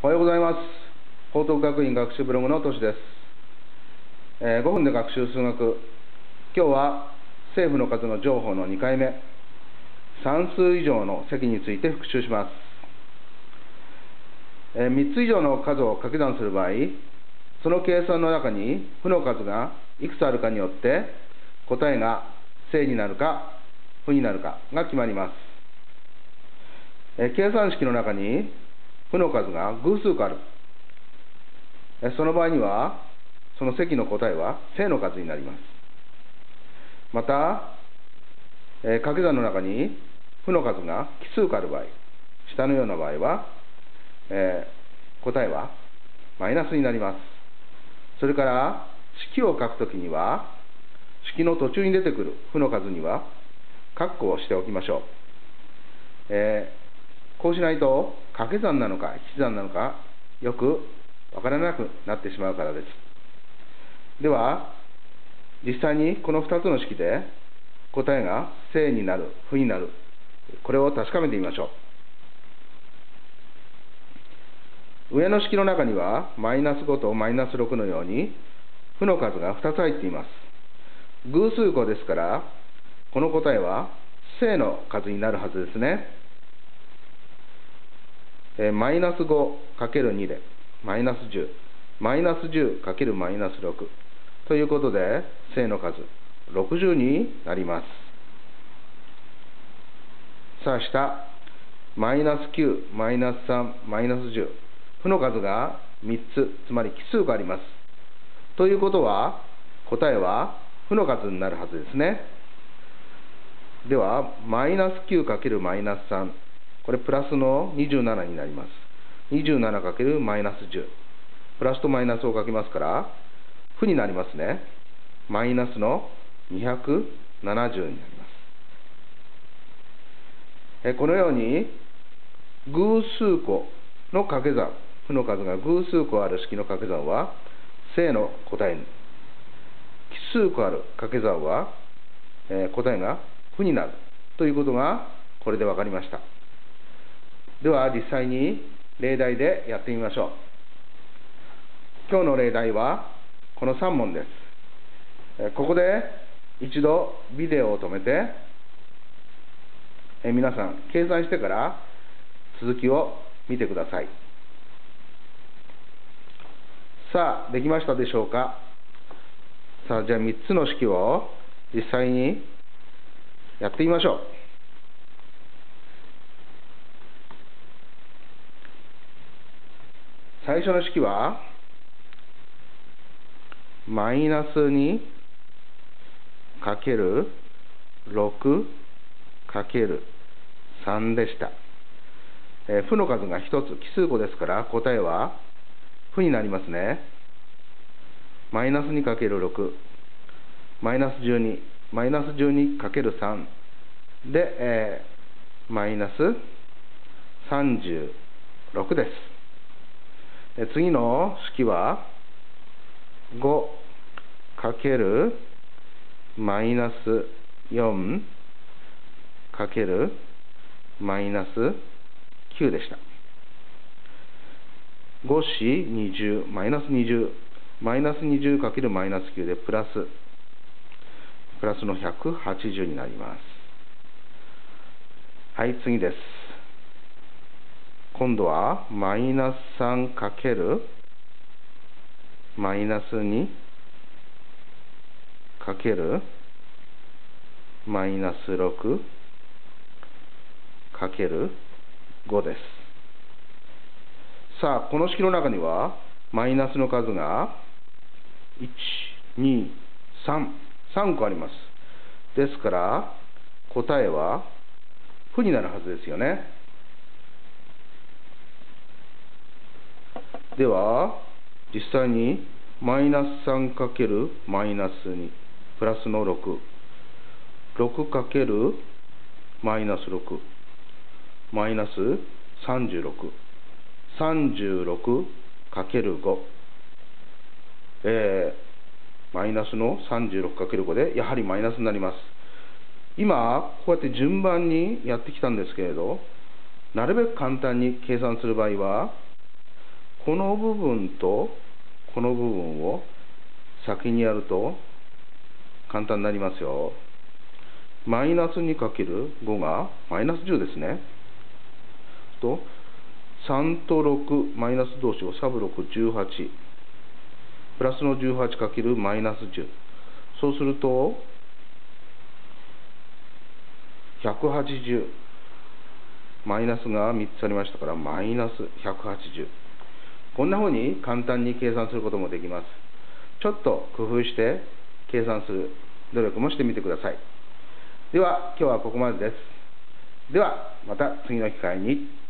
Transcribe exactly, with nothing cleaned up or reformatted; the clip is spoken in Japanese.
おはようございます。報徳学院学習ブログのとしです。えー、ごふんで学習数学。今日は正負の数の乗法のにかいめ、算数以上の積について復習します。えー、みっつ以上の数を掛け算する場合、その計算の中に負の数がいくつあるかによって答えが正になるか負になるかが決まります。えー、計算式の中に負の数が偶数個ある。その場合には、その積の答えは正の数になります。また、えー、掛け算の中に負の数が奇数個ある場合、下のような場合は、えー、答えはマイナスになります。それから、式を書くときには、式の途中に出てくる負の数には、括弧をしておきましょう。えーこうしないと掛け算なのか引き算なのかよくわからなくなってしまうからです。では、実際にこのふたつの式で答えが正になる、負になる、これを確かめてみましょう。上の式の中にはマイナスごとマイナスろくのように負の数がふたつ入っています。偶数個ですから、この答えは正の数になるはずですね。マイナス ごかけるに でマイナスじゅう、マイナスじゅうかけるマイナスろくということで、正の数ろくじゅうになります。さあ下、マイナスきゅう、マイナスさん、マイナスじゅう、負の数がみっつ、つまり奇数個あります。ということは、答えは負の数になるはずですね。では、マイナスきゅうかけるマイナスさん、これプラスのにじゅうななになります。にじゅうななかけるマイナスじゅう。プラスとマイナスをかけますから、負になりますね。マイナスのにひゃくななじゅうになります。えこのように、偶数個の掛け算、負の数が偶数個ある式の掛け算は正の答えに。奇数個ある掛け算は、えー、答えが負になるということがこれで分かりました。では実際に例題でやってみましょう。今日の例題はこのさん問です。ここで一度ビデオを止めて、え皆さん計算してから続きを見てください。さあ、できましたでしょうか。さあ、じゃあみっつの式を実際にやってみましょう。最初の式はマイナスにかけるろくかけるさんでした。えー、負の数がひとつ、奇数個ですから答えは負になりますね。マイナスにかけるろく、マイナスじゅうに、マイナスじゅうにかけるさんで、えー、マイナスさんじゅうろくです。次の式はごかけるマイナスよんかけるマイナスきゅうでした。ごよんにじゅう、マイナスにじゅう、マイナスにじゅうかけるマイナスきゅうでプラス、プラスのひゃくはちじゅうになります。はい、次です。今度はマイナスさんかけるマイナスにかけるマイナスろくかけるごです。さあ、この式の中にはマイナスの数がいち、に、さん、さんこあります。ですから答えは負になるはずですよね。では、実際にマイナスさんかけるマイナスにプラスのろく、ろくかけるマイナスろく、マイナスさんじゅうろく、さんじゅうろくかけるご、えー、マイナスのさんじゅうろくかけるごでやはりマイナスになります。今、こうやって順番にやってきたんですけれど、なるべく簡単に計算する場合は、 この部分とこの部分を先にやると簡単になりますよ。マイナスにかけるごがマイナスじゅうですね。とさんとろく、マイナス同士をサブろく、じゅうはち。プラスのじゅうはちかけるマイナスじゅう。そうすると、ひゃくはちじゅう。マイナスがみっつありましたから、マイナスひゃくはちじゅう。こんなふうに簡単に計算することもできます。ちょっと工夫して計算する努力もしてみてください。では、今日はここまでです。では、また次の機会に。